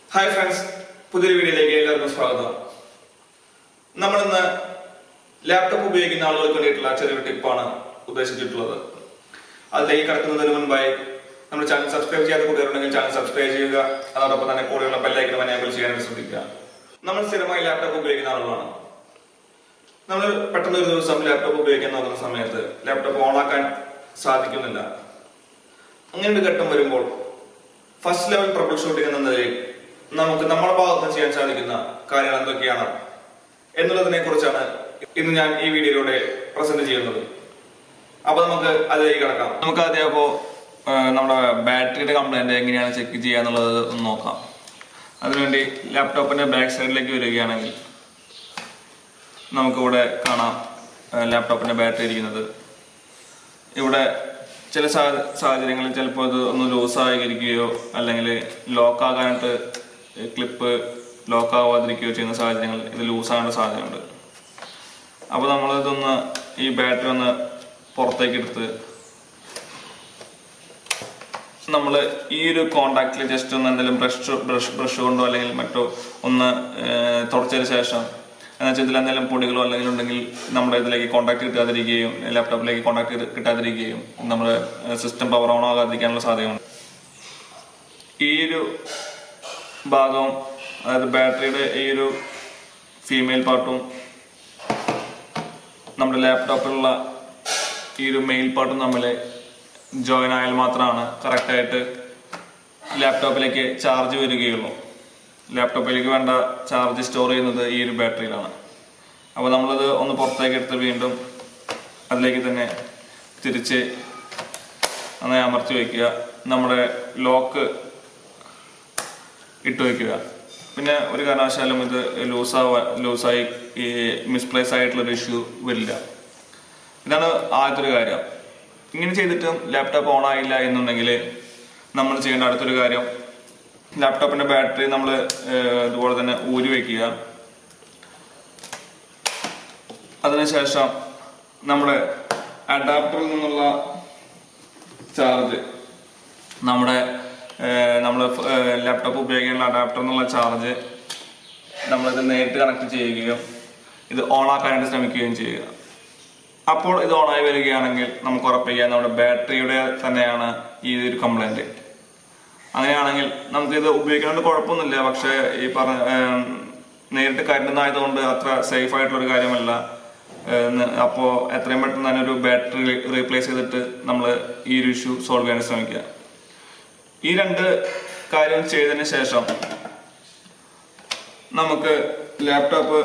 Hi friends, പുതിയൊരു വീഡിയോയിലേക്ക് എല്ലാവർക്കും സ്വാഗതം. നമ്മൾ ഇന്ന് ലാപ്ടോപ്പ് ഉപയോഗിക്കുന്ന ആളുകൾക്ക് വേണ്ടിയിട്ടുള്ള ചെറിയൊരു ടിപ്പാണ് ഉദ്ദേശിച്ചിട്ടുള്ളത്. അതിലേക്ക് കടക്കുന്നതിന് മുൻപായി നമ്മുടെ ചാനൽ സബ്സ്ക്രൈബ് ചെയ്യാത്ത കൂട്ടുകാരുണ്ടെങ്കിൽ ചാനൽ സബ്സ്ക്രൈബ് ചെയ്യുക. അതോടൊപ്പം തന്നെ കൂടെയുള്ള ബെൽ ഐക്കൺ എനേബിൾ ചെയ്യാനായിട്ട് ശ്രദ്ധിക്കുക. നമ്മൾ സ്ഥിരമായി ലാപ്ടോപ്പ് ഉപയോഗിക്കുന്ന ആളുകളാണ്. നമ്മൾ പെട്ടെന്ന് ഒരു ദിവസം ലാപ്ടോപ്പ് ഉപയോഗിക്കാൻ നോക്കുന്ന സമയത്ത് ലാപ്ടോപ്പ് ഓണാക്കാൻ സാധിക്കുന്നില്ല. അങ്ങനെ ഒരു ഘട്ടം വരുമ്പോൾ ഫസ്റ്റ് ലെവൽ ട്രബിൾ ഷൂട്ടിംഗ് എന്ന നിലയിൽ നമുക്ക് നമ്മുടെ ഭാഗത്ത് ചെയ്യാൻ സാധിക്കുന്ന കാര്യങ്ങൾ എന്തൊക്കെയാണ് എന്നുള്ളതിനെ കുറിച്ചാണ് ഇന്ന് ഞാൻ ഈ വീഡിയോയിലൂടെ പ്രസന്റ് ചെയ്യുന്നത്. അപ്പൊ നമുക്ക് അതിലേക്ക് കിടക്കാം. നമുക്ക് ആദ്യം അപ്പോ നമ്മുടെ ബാറ്ററിയുടെ കംപ്ലൈന്റ് എങ്ങനെയാണ് ചെക്ക് ചെയ്യുക എന്നുള്ളത് ഒന്ന് നോക്കാം. അതിനുവേണ്ടി ലാപ്ടോപ്പിന്റെ ബാക്ക് സൈഡിലേക്ക് വരികയാണെങ്കിൽ നമുക്കിവിടെ കാണാം ലാപ്ടോപ്പിന്റെ ബാറ്ററി ഇരിക്കുന്നത്. ഇവിടെ ചില സാഹചര്യങ്ങളിൽ ചിലപ്പോൾ ഇത് ഒന്ന് ലൂസായിരിക്കുകയോ അല്ലെങ്കിൽ ലോക്കാകാനായിട്ട് ക്ലിപ്പ് ലോക്കാവാതിരിക്കുകയോ ചെയ്യുന്ന സാഹചര്യങ്ങൾ ഇത് ലൂസാകാനുള്ള സാധ്യതയുണ്ട്. അപ്പോൾ നമ്മളിതൊന്ന് ഈ ബാറ്ററി ഒന്ന് പുറത്തേക്ക് എടുത്ത് നമ്മൾ ഈ ഒരു കോണ്ടാക്റ്റിൽ ജസ്റ്റ് ഒന്ന് എന്തെങ്കിലും ബ്രഷ് കൊണ്ടോ അല്ലെങ്കിൽ മറ്റോ ഒന്ന് തുടച്ചതിന് ശേഷം എന്നുവെച്ചാൽ ഇതിൽ എന്തെങ്കിലും പൊടികളോ അല്ലെങ്കിൽ ഉണ്ടെങ്കിൽ നമ്മുടെ ഇതിലേക്ക് കോണ്ടാക്ട് കിട്ടാതിരിക്കുകയും ലാപ്ടോപ്പിലേക്ക് കോണ്ടാക്ട് കിട്ടാതിരിക്കുകയും നമ്മുടെ സിസ്റ്റം പവർ ഓൺ ആകാതിരിക്കാനുള്ള സാധ്യതയുണ്ട്. ഈ ഒരു ഭാഗം, അതായത് ബാറ്ററിയുടെ ഈ ഒരു ഫീമെയിൽ പാർട്ടും നമ്മുടെ ലാപ്ടോപ്പിലുള്ള ഈ ഒരു മെയിൽ പാർട്ടും തമ്മിൽ ജോയിൻ ആയാൽ മാത്രമാണ് കറക്റ്റായിട്ട് ലാപ്ടോപ്പിലേക്ക് ചാർജ് വരികയുള്ളൂ. ലാപ്ടോപ്പിലേക്ക് വേണ്ട ചാർജ് സ്റ്റോർ ചെയ്യുന്നത് ഈ ഒരു ബാറ്ററിയിലാണ്. അപ്പോൾ നമ്മളത് ഒന്ന് പുറത്തേക്ക് എടുത്ത് വീണ്ടും അതിലേക്ക് തന്നെ തിരിച്ച് നന്നായി അമർത്തി വയ്ക്കുക. നമ്മുടെ ലോക്ക് ഇട്ട് വയ്ക്കുക. പിന്നെ ഒരു കാരണവശാലും ഇത് ലൂസായി ഈ മിസ്പ്ലേസ് ആയിട്ടുള്ളൊരു ഇഷ്യൂ വരില്ല. ഇതാണ് ആദ്യത്തെ ഒരു കാര്യം. ഇങ്ങനെ ചെയ്തിട്ടും ലാപ്ടോപ്പ് ഓൺ ആയില്ല എന്നുണ്ടെങ്കിൽ നമ്മൾ ചെയ്യേണ്ട അടുത്തൊരു കാര്യം, ലാപ്ടോപ്പിന്റെ ബാറ്ററി നമ്മൾ ഇതുപോലെ തന്നെ ഊരി വയ്ക്കുക. അതിനുശേഷം നമ്മുടെ അഡാപ്റ്ററിൽ നിന്നുള്ള ചാർജ്, നമ്മൾ ലാപ്ടോപ്പ് ഉപയോഗിക്കാനുള്ള അഡാപ്റ്ററിൽ നിന്നുള്ള ചാർജ് നമ്മളിത് നേരിട്ട് കണക്ട് ചെയ്യുകയും ഇത് ഓണാക്കാനായിട്ട് ശ്രമിക്കുകയും ചെയ്യുക. അപ്പോൾ ഇത് ഓണായി വരികയാണെങ്കിൽ നമുക്ക് ഉറപ്പിക്കാം നമ്മുടെ ബാറ്ററിയുടെ തന്നെയാണ് ഈ ഒരു കംപ്ലൈന്റ്. അങ്ങനെയാണെങ്കിൽ നമുക്കിത് ഉപയോഗിക്കാണ്ട് കുഴപ്പമൊന്നുമില്ല. പക്ഷെ ഈ നേരിട്ട് കരുതുന്നതായതുകൊണ്ട് അത്ര സേഫ് ആയിട്ടുള്ളൊരു കാര്യമല്ല. അപ്പോൾ എത്രയും പെട്ടെന്ന് തന്നെ ഒരു ബാറ്ററി റീപ്ലേസ് ചെയ്തിട്ട് നമ്മൾ ഈ ഒരു ഇഷ്യൂ സോൾവ് ചെയ്യാൻ ശ്രമിക്കുക. ഈ രണ്ട് കാര്യം ചെയ്തതിന് ശേഷം നമുക്ക് ലാപ്ടോപ്പ്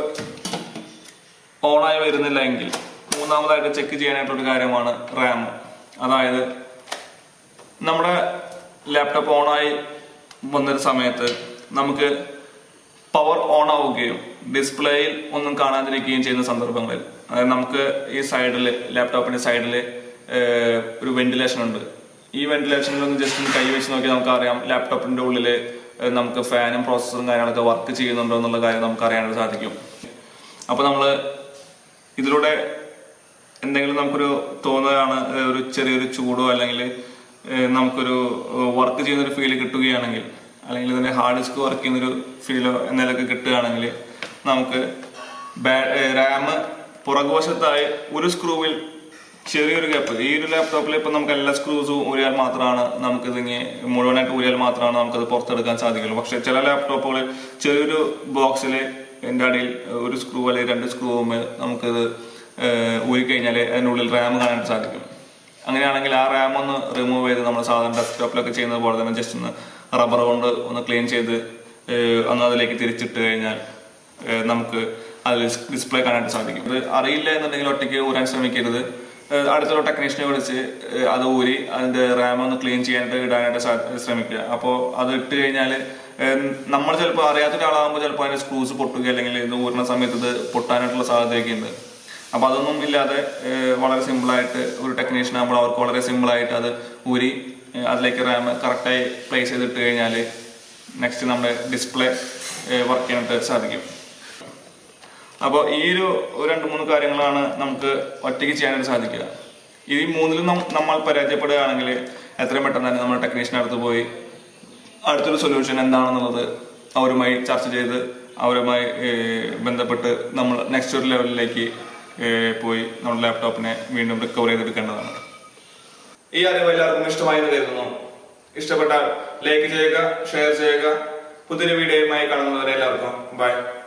ഓണായി വരുന്നില്ല എങ്കിൽ മൂന്നാമതായിട്ട് ചെക്ക് ചെയ്യാനായിട്ടൊരു കാര്യമാണ് റാം. അതായത് നമ്മുടെ ലാപ്ടോപ്പ് ഓണായി വന്നൊരു സമയത്ത് നമുക്ക് പവർ ഓൺ ആവുകയും ഡിസ്പ്ലേയിൽ ഒന്നും കാണാതിരിക്കുകയും ചെയ്യുന്ന സന്ദർഭങ്ങളിൽ, അതായത് നമുക്ക് ഈ സൈഡിൽ ലാപ്ടോപ്പിന്റെ സൈഡിൽ ഒരു വെന്റിലേഷൻ ഉണ്ട്. ഈ വെന്റിലേഷനിൽ ഒന്ന് ജസ്റ്റ് ഒന്ന് കൈ വെച്ച് നോക്കിയാൽ നമുക്കറിയാം ലാപ്ടോപ്പിന്റെ ഉള്ളിൽ നമുക്ക് ഫാനും പ്രോസസ്സറും കാര്യങ്ങളൊക്കെ വർക്ക് ചെയ്യുന്നുണ്ടോ എന്നുള്ള കാര്യം നമുക്ക് അറിയാനായിട്ട് സാധിക്കും. അപ്പോൾ നമ്മൾ ഇതിലൂടെ എന്തെങ്കിലും നമുക്കൊരു തോന്നുകയാണ്, ഒരു ചെറിയൊരു ചൂടോ അല്ലെങ്കിൽ നമുക്കൊരു വർക്ക് ചെയ്യുന്നൊരു ഫീല് കിട്ടുകയാണെങ്കിൽ, അല്ലെങ്കിൽ ഇതിന്റെ ഹാർഡ് ഡിസ്ക് വർക്ക് ചെയ്യുന്നൊരു ഫീലോ എന്നതിലൊക്കെ കിട്ടുകയാണെങ്കിൽ നമുക്ക് റാം പുറകുവശത്തായി ഒരു സ്ക്രൂവിൽ ചെറിയൊരു ഗ്യാപ്പ്, ഈ ഒരു ലാപ്ടോപ്പിൽ ഇപ്പം നമുക്ക് എല്ലാ സ്ക്രൂസും ഊരിയാൽ മാത്രമാണ് നമുക്കിത് മുഴുവനായിട്ട് ഊരിയാൽ മാത്രമാണ് നമുക്കത് പുറത്തെടുക്കാൻ സാധിക്കുള്ളൂ. പക്ഷെ ചില ലാപ്ടോപ്പുകളിൽ ചെറിയൊരു ബോക്സിൽ എൻ്റെ അടിയിൽ ഒരു സ്ക്രൂ അല്ലെങ്കിൽ രണ്ട് സ്ക്രൂവും നമുക്കിത് ഊരിക്കഴിഞ്ഞാൽ അതിനുള്ളിൽ റാം കാണാനായിട്ട് സാധിക്കും. അങ്ങനെയാണെങ്കിൽ ആ റാം ഒന്ന് റിമൂവ് ചെയ്ത് നമ്മൾ സാധാരണ ഡെസ്ക്ടോപ്പിലൊക്കെ ചെയ്യുന്നത് പോലെ തന്നെ ജസ്റ്റ് ഒന്ന് റബ്ബർ കൊണ്ട് ഒന്ന് ക്ലീൻ ചെയ്ത് ഒന്ന് അതിലേക്ക് തിരിച്ചിട്ട് കഴിഞ്ഞാൽ നമുക്ക് അതിൽ ഡിസ്പ്ലേ കാണാനായിട്ട് സാധിക്കും. ഇത് അറിയില്ല എന്നുണ്ടെങ്കിൽ ഒറ്റയ്ക്ക് ഊരാൻ ശ്രമിക്കരുത്. അടുത്തൊരു ടെക്നീഷ്യനെ വിളിച്ച് അത് ഊരി അതിന്റെ റാം ഒന്ന് ക്ലീൻ ചെയ്യാനായിട്ട് ഇടാനായിട്ട് ശ്രമിക്കുക. അപ്പോൾ അത് ഇട്ട് കഴിഞ്ഞാൽ നമ്മൾ ചിലപ്പോൾ അറിയാത്ത ഒരാളാകുമ്പോൾ ചിലപ്പോൾ അതിന്റെ സ്ക്രൂസ് പൊട്ടുക അല്ലെങ്കിൽ ഇത് ഊരുന്ന സമയത്ത് ഇത് പൊട്ടാനായിട്ടുള്ള സാധ്യതയൊക്കെ ഉണ്ട്. അപ്പൊ അതൊന്നും ഇല്ലാതെ വളരെ സിമ്പിളായിട്ട് ഒരു ടെക്നീഷ്യൻ ആകുമ്പോൾ അവർക്ക് വളരെ സിമ്പിളായിട്ട് അത് ഊരി അതിലേക്ക് റാം കറക്റ്റായി പ്ലേസ് ചെയ്തിട്ട് കഴിഞ്ഞാൽ നെക്സ്റ്റ് നമ്മുടെ ഡിസ്പ്ലേ വർക്ക് ചെയ്യാനായിട്ട് സാധിക്കും. അപ്പോൾ ഈ ഒരു 2-3 കാര്യങ്ങളാണ് നമുക്ക് ഒറ്റയ്ക്ക് ചെയ്യാനായിട്ട് സാധിക്കുക. ഈ മൂന്നിലും നമ്മൾ പരാജയപ്പെടുകയാണെങ്കിൽ എത്രയും പെട്ടെന്ന് തന്നെ നമ്മൾ ടെക്നീഷ്യൻ അടുത്ത് പോയി അടുത്തൊരു സൊല്യൂഷൻ എന്താണെന്നുള്ളത് അവരുമായി ചർച്ച ചെയ്ത് അവരുമായി ബന്ധപ്പെട്ട് നമ്മൾ നെക്സ്റ്റ് ഒരു ലെവലിലേക്ക് പോയി നമ്മുടെ ലാപ്ടോപ്പിനെ വീണ്ടും റിക്കവർ ചെയ്തെടുക്കേണ്ടതാണ്. ഈ അറിവ് എല്ലാവർക്കും ഇഷ്ടമായെന്ന് കരുതുന്നു. ഇഷ്ടപ്പെട്ടാൽ ലൈക്ക് ചെയ്യുക, ഷെയർ ചെയ്യുക. പുതിയൊരു വീഡിയോയുമായി കാണുന്നവരെ എല്ലാവർക്കും ബൈ.